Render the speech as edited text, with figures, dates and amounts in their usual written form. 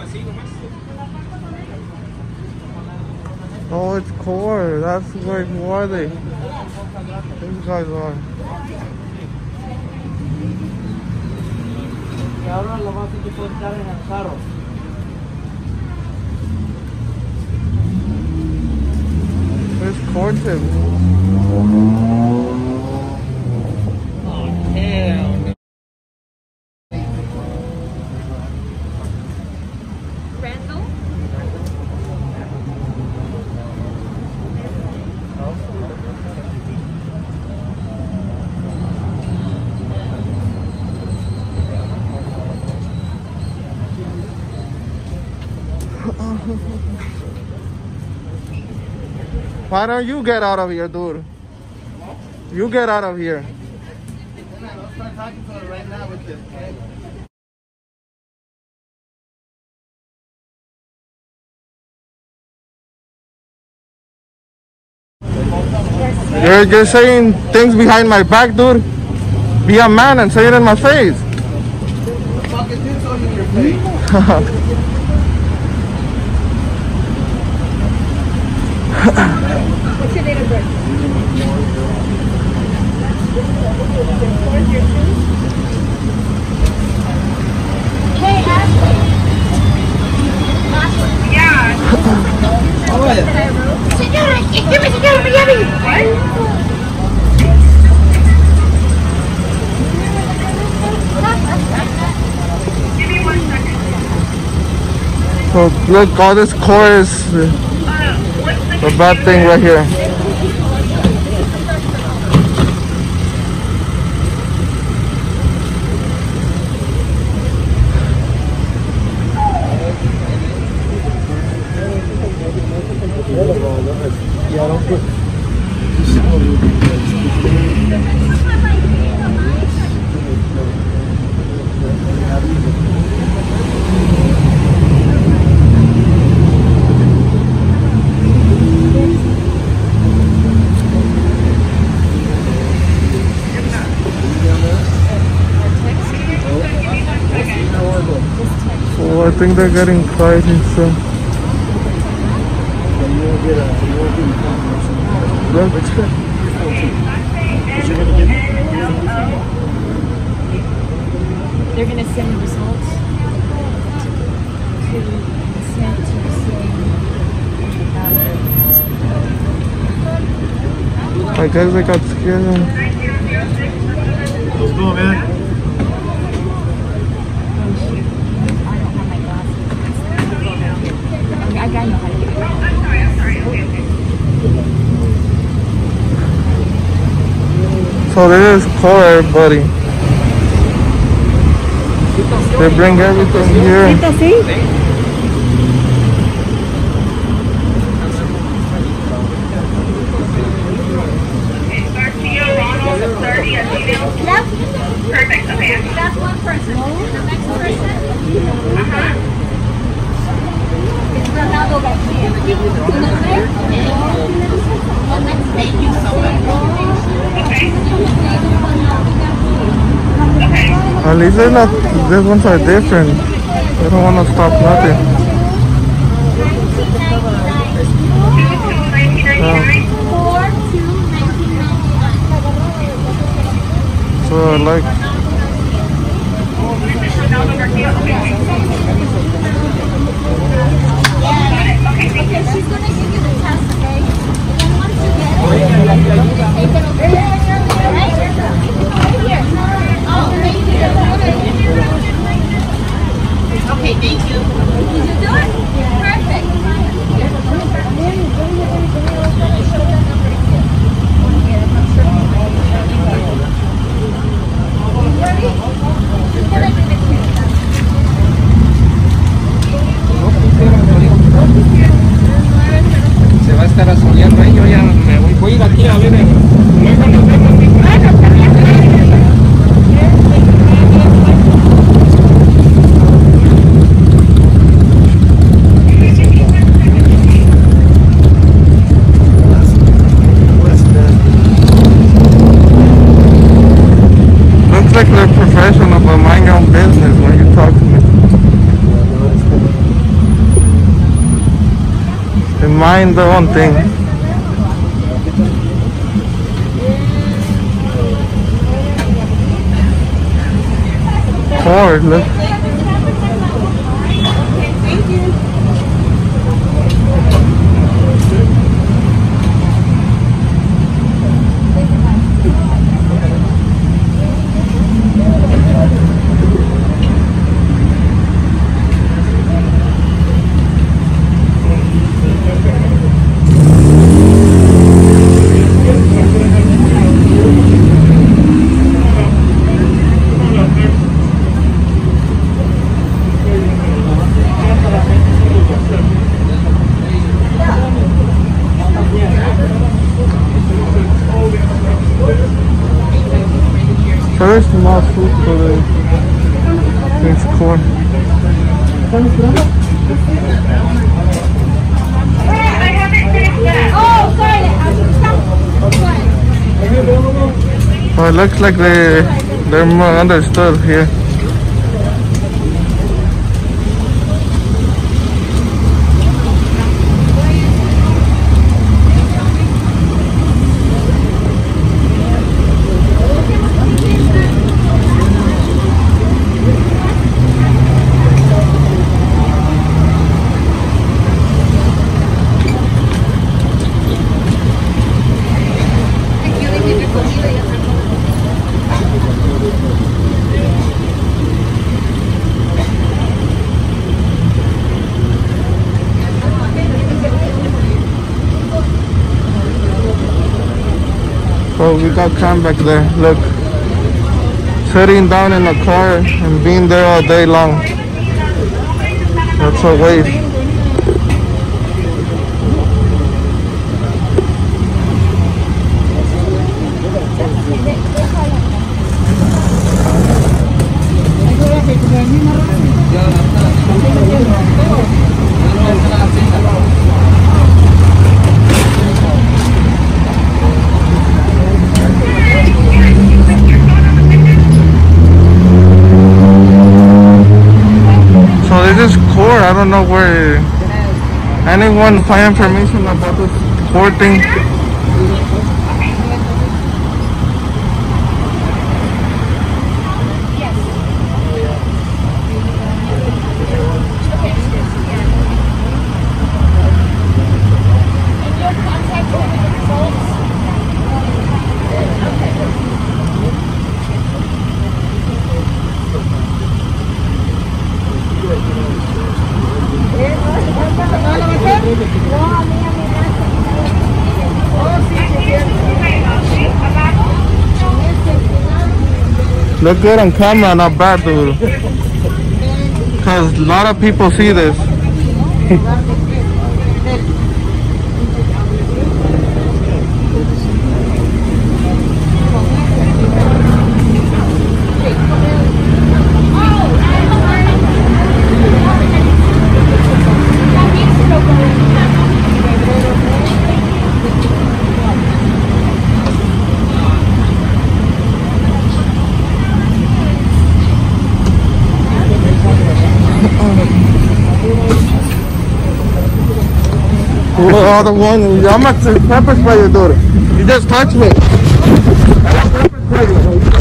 Oh, it's core. That's where, who are they? These guys are. Where's Cortez? Oh, hell. Randall? Why don't you get out of here, dude? You get out of here. Let's start talking to her right now with this, okay? You're saying things behind my back, dude. Be a man and say it in my face. The fuck is this on in your face? What's your date of birth? Hey, Ashley. Yeah. Señora, señora, Miami. Give me 1 second. So look, all this core is the bad thing right here. Oh, I think they're getting fighting soon. They're going to send the results to send to the same. I guess I got scared. What's going on, man? I got no idea. So this is core, everybody. They bring everything here. Perfect. Okay. That's one person. The next person. It's Ronaldo Garcia. Thank you so much. Okay. At least they're not, these ones are different. They don't want to stop nothing. 1999. So I like. Okay, she's gonna give you the test, okay? And then once you get it, take it over here. Right? Here. Oh, thank you. Okay, thank you. Did you do it? Perfect. Se va a estar asoleando ahí, yo ya me voy a ir aquí a ver. Luego nos vemos. Looks like they're professional, but mind your own business when you talk to me. They mind their own thing. Ford, look. Very small food for the next corn. Oh, sorry. Oh, it looks like they're more understood here. Oh, we got Cam back there. Look, sitting down in a car and being there all day long. That's a waste. This core, I don't know where anyone find information about this core thing. Look good on camera, not bad, dude. Because a lot of people see this. Well, the one, I'm not pepper spray you, dude. You just touched me. I don't pepper spray you.